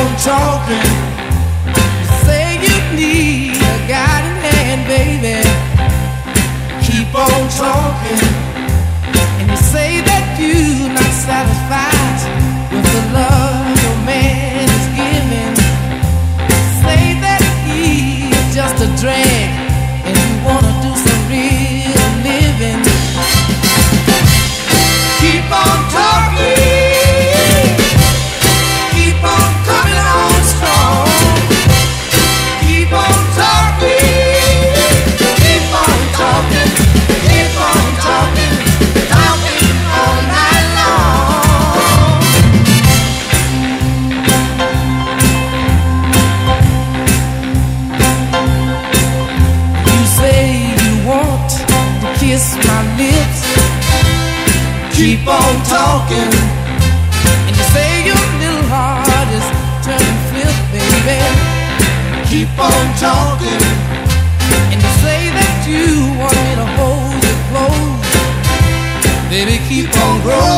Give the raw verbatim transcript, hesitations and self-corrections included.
on talking. You say you need a guiding hand, baby. Keep on talking. And you say that you're not satisfied with the love your man is giving. Say that he's just a drag and you wanna do some real living. Keep on talking. Keep on coming on strong. Keep on talking. Keep on talking. Keep on talking. Talking all night long. You say you want to kiss my lips. Keep on talking. And you say your little heart is turning flip, baby. Keep on talking. And you say that you want me to hold you close. Baby, keep on growing.